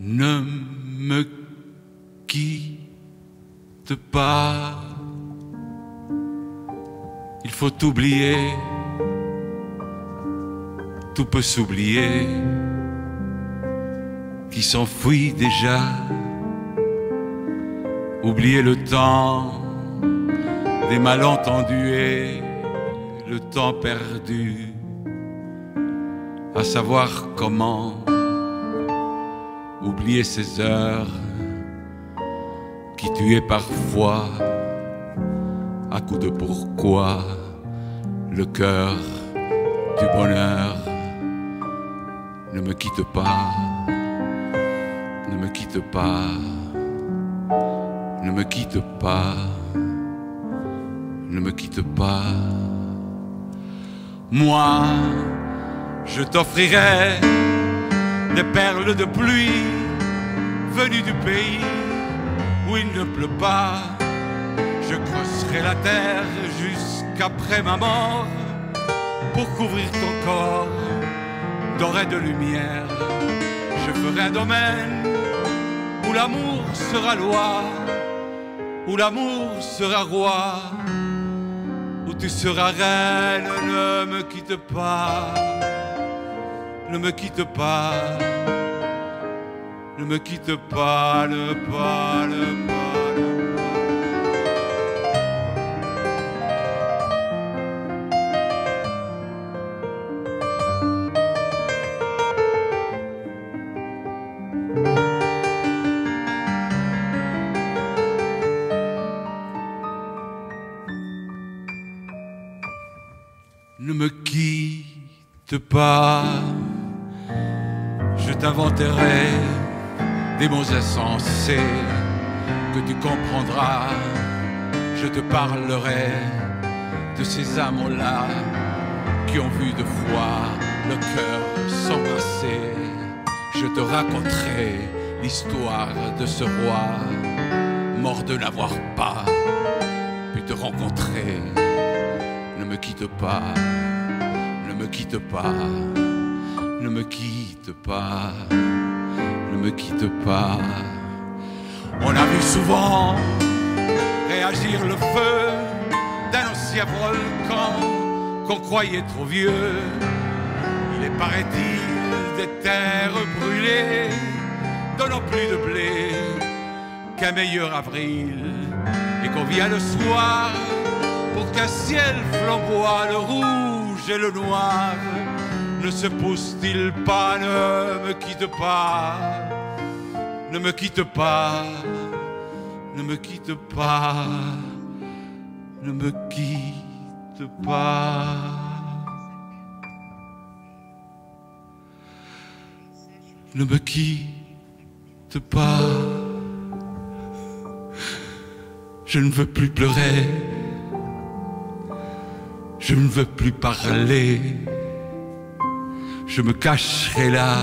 Ne me quitte pas, il faut oublier, tout peut s'oublier, qui s'enfuit déjà. Oublier le temps des malentendus et le temps perdu, à savoir comment oublier ces heures qui tuaient parfois à coups de pourquoi le cœur du bonheur. Ne me quitte pas, ne me quitte pas, ne me quitte pas, ne me quitte pas. Moi, je t'offrirai des perles de pluie venues du pays où il ne pleut pas. Je creuserai la terre jusqu'après ma mort pour couvrir ton corps d'or et de lumière. Je ferai un domaine où l'amour sera loi, où l'amour sera roi, où tu seras reine. Ne me quitte pas, ne me quitte pas, ne me quitte pas, ne pas, ne pas. Ne me quitte pas, je t'inventerai des mots insensés que tu comprendras. Je te parlerai de ces amants-là qui ont vu deux fois le cœur s'embrasser. Je te raconterai l'histoire de ce roi mort de n'avoir pas pu te rencontrer. Ne me quitte pas, ne me quitte pas, ne me quitte pas, ne me quitte pas. On a vu souvent réagir le feu d'un ancien volcan qu'on croyait trop vieux. Il est, paraît-il, des terres brûlées donnant plus de blé qu'un meilleur avril, et qu'on vient le soir pour qu'un ciel flamboie, le rouge et le noir. Ne se pousse-t-il pas? Ne me quitte pas, ne me quitte pas, ne me quitte pas, ne me quitte pas. Ne me quitte pas, je ne veux plus pleurer. Je ne veux plus parler, je me cacherai là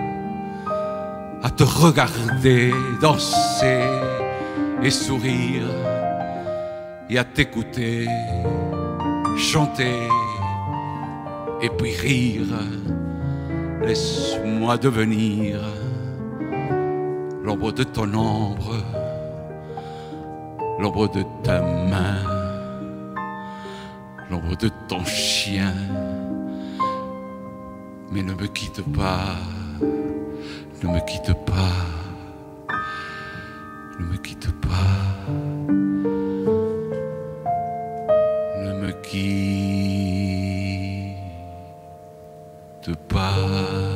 à te regarder danser et sourire, et à t'écouter chanter et puis rire. Laisse-moi devenir l'ombre de ton ombre, l'ombre de ta main, l'ombre de ton chien. Mais ne me quitte pas, ne me quitte pas, ne me quitte pas, ne me quitte pas.